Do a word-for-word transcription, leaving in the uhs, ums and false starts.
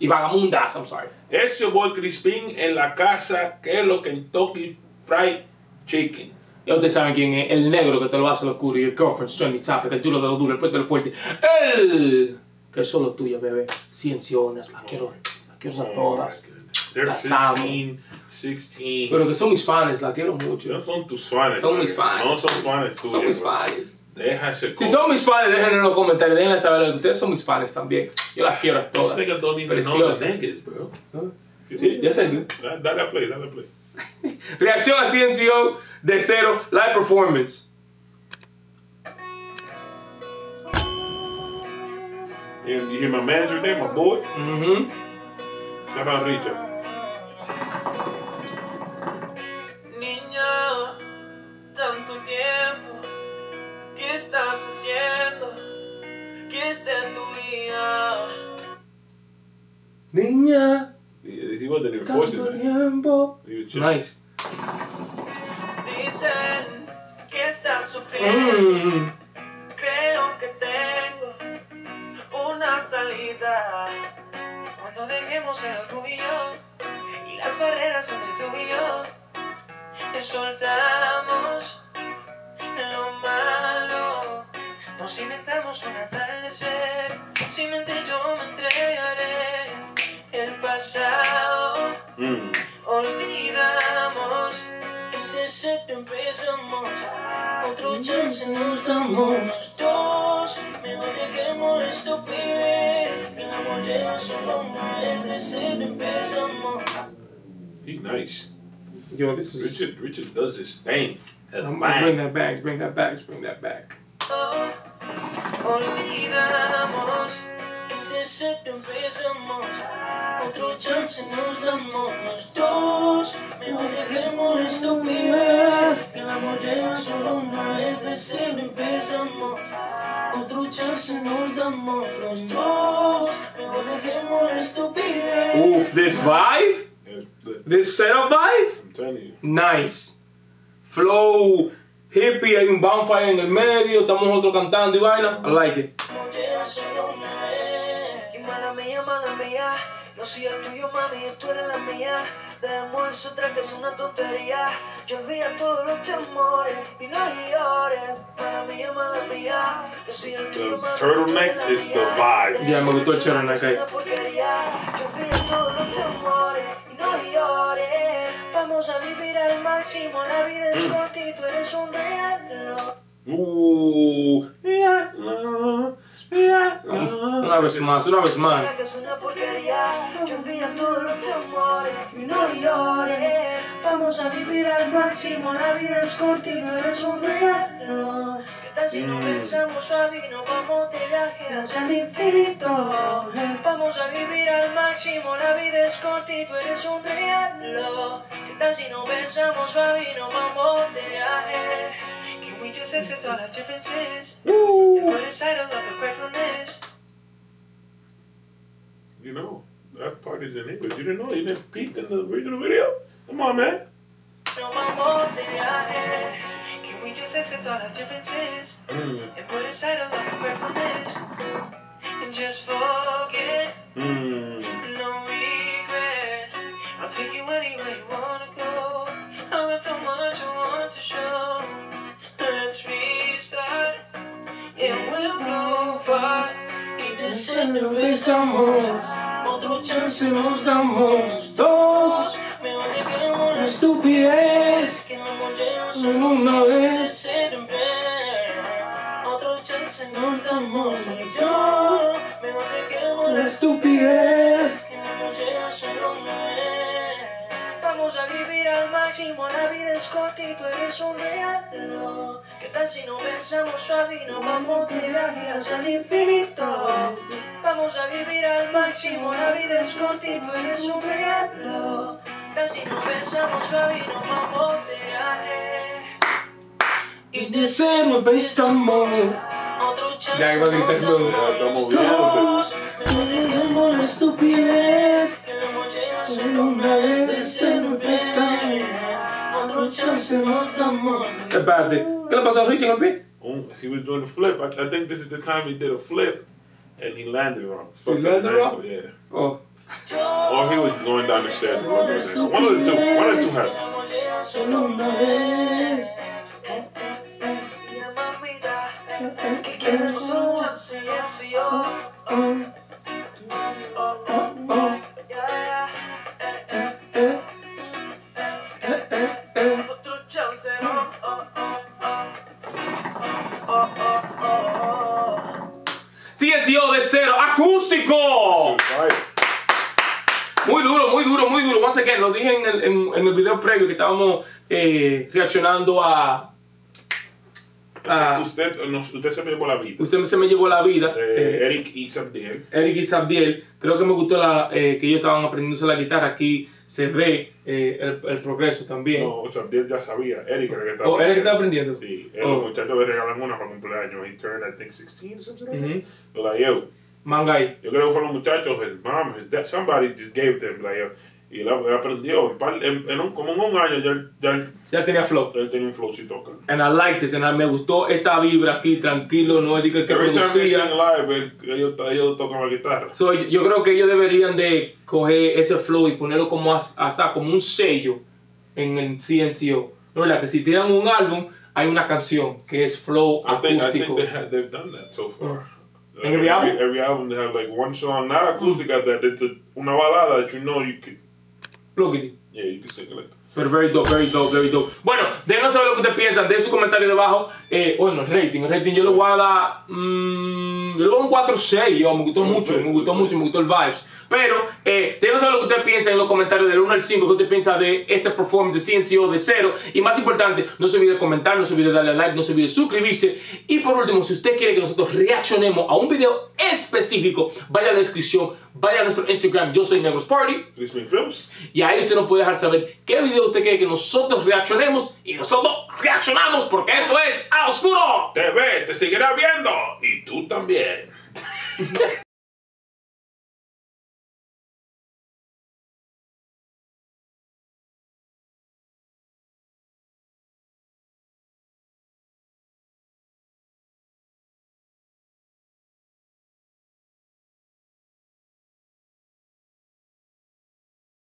Y vagamundas, I'm sorry. It's your boy Crispin en la casa, que es lo Kentucky Fried Chicken. Ya ustedes saben quién es, el negro que te lo hace locura, y el girlfriend, trendy topic, el duro de lo duro, el fuerte de lo fuerte. El que es solo tuya, bebé. Cienciones, la quiero, la quiero a todas. They're Las fifteen, sixteen. Pero que son mis fans, la quiero mucho. No son tus fans. Son mis fans. No son fans tuyos. Son mis bro. fans. Déjase. Si son mis fans, déjenlo en los comentarios, déjenle saber que ustedes son mis fans también. Yo las quiero a These todas. niggas don't even know Preciosas. the niggas, bro. Sí, ya sé. Dale a play, dale a play. Reacción a C N C O de cero, live performance. You, you hear my manager there, my boy? Mm-hmm. Shout out Richa. Niña, tanto tiempo, ¿qué estás haciendo? ¿Qué está en tu vida? Niña, He wasn't even forcing tanto that. tiempo. He was chilling. Nice. Dicen que estás sufriendo. Mm. Creo que tengo una salida. Cuando dejemos el orgullo y las barreras entre tú y yo, y soltamos lo malo. Nos inventamos un atardecer. Sin mente yo me entregaré. El pasado Mm. olvidamos. Y de ser empezamos. Otro chance nos damos los dos. Mejor dejemos la estupidez. Que la amor llega solo una vez. De ser empezamos. He's nice. Yo, this is. Richard, Richard does this thing. That's Let's bring fine. that back, let's bring that back, let's bring that back. Olvidamos. Y de ser empezamos. Otro chance nos damos los dos. Mejor dejemos la estupidez. Que el amor llega solo una vez. De ser empezamos. Otro chance nos damos los dos. Mejor dejemos la estupidez. Oof, this vibe? Yeah, but This setup vibe? I'm telling you. Nice. Flow, hippie, hay un bonfire en el medio, estamos nosotros cantando y vaina. I like it. No llega solo una vez. Y mala mía, mala mía. Yo soy el tuyo, mami, y tú eres la mía. Dejemos eso atrás que es una tontería. Yo olvido todos los temores y no llores. Mala mía, mala mía. Yo soy el tuyo, The mami. turtleneck is the vibe. Ya, me gustó el turtleneck ahí. Yo olvido todos los temores y no llores. Vamos a vivir al máximo. La vida es corta y tú eres un regalo. Ooh. Yeah, no. Yeah, no. Una vez más, una vez más. Que es una porquería. Yo olvido todos los temores y no llores. Vamos a vivir al máximo. La vida es corta y no eres un regalo. ¿Qué tal si no pensamos suave y nos vamos de viaje hacia el infinito? Vamos a vivir al máximo. La vida es corta y tú eres un regalo. ¿Qué tal si no pensamos suave y nos vamos de viaje? Can we just accept all our differences? And put aside all of the gratefulness. You know, that part is in English. You didn't know? You didn't peep in the original video? Come on, man. No vamos de viaje. Can we just accept all our differences? Mm. And put aside all of the gratefulness? And just forget, Mm. no regret. I'll take you anywhere you wanna go. I've got so much I want to show. Let's restart, and we'll go far. Y de ser empezamos. Otro chance nos damos dos. Mejor dejemos la estupidez. Que no nos llega solo una vez. De ser empezamos. Otro chance nos damos y yo. Mejor dejemos la estupidez. Que no nos llega solo una vez. Vamos a vivir al máximo, la vida es corta y tú eres un regalo. ¿Qué tal si no pensamos suave y nos vamos de viaje hacia el infinito? Vamos a vivir al máximo, la vida es corta y tú eres un regalo. ¿Qué tal si no pensamos suave y nos vamos de viaje? Y de cero empezamos. Otro chance Ya iba a gritar, nos no, damos estamos dos. Mejor dejemos la estupidez. Que el amor llega solo una vez. De cero empezamos. Otro chance nos damos. Espérate, ¿qué le pasó a Richie en el pie? Oh, he was doing the flip. I, I think this is the time he did a flip, and he landed wrong. He Fucked up landed his wrong? ankle, Yeah. Oh, Or he was going down the stairs. One of the two. One of the two, one of the two happened. Solo una vez. Que quieres un chance, yes, yo. Otro chance, oh, oh, oh, oh, oh, oh. C N C O de cero, acústico. Muy duro, muy duro, muy duro. Once again, lo dije en el, en, en el video previo que estábamos eh, reaccionando a... a usted, no, usted se me llevó la vida. Usted se me llevó la vida. Eh, eh, Eric y Sabdiel. Eric y Sabdiel. Creo que me gustó la, eh, que ellos estaban aprendiéndose la guitarra. Aquí se ve eh, el, el progreso también. No, Sabdiel ya sabía. Eric era que estaba Oh, Eric estaba aprendiendo. Sí, oh. Los muchachos le regalan una para cumpleaños. He turned, I think, sixteen or something like Mm-hmm. that. Yo la llevo. Mangay. Yo creo que fueron los muchachos, his mom, his dad, somebody just gave them, like, y él, él aprendió, en, par, en, en un, como en un año ya, ya, Ya tenía flow. él tenía un flowcito acá. And I like this, and I, me gustó esta vibra aquí, tranquilo, no es de que, que Every time they sing producía. live, él- ellos, ellos tocan la guitarra. So, yo, yo creo que ellos deberían de coger ese flow y ponerlo como as- hasta como un sello en el C N C O. ¿No es verdad? Que si tiran un álbum, hay una canción que es flow I think, I acústico. think they have, they've done that so far. In every album? Every album they have like one song, not acoustic, that it's a, una balada that you know you could, Plug it in. yeah, you can sing it like that. Pero very dope, very dope, very dope. Bueno, déjenos saber lo que ustedes piensan, de su comentario debajo. Eh, bueno, el rating, el rating yo le voy a dar... Mmm, yo le voy a dar un cuatro seis, yo, me gustó mucho, me gustó mucho, me gustó el vibes. Pero, eh, déjenos saber lo que ustedes piensan en los comentarios del uno al cinco, qué usted piensa de este performance de C N C O de cero. Y más importante, no se olvide comentar, no se olvide darle like, no se olvide suscribirse. Y por último, si usted quiere que nosotros reaccionemos a un video específico, vaya a la descripción, vaya a nuestro Instagram, yo soy Negros Party. Crispin Films. Y ahí usted nos puede dejar saber qué video usted quiere que nosotros reaccionemos. Y nosotros reaccionamos porque esto es A Oscuro. Te ve, te seguirá viendo. Y tú también.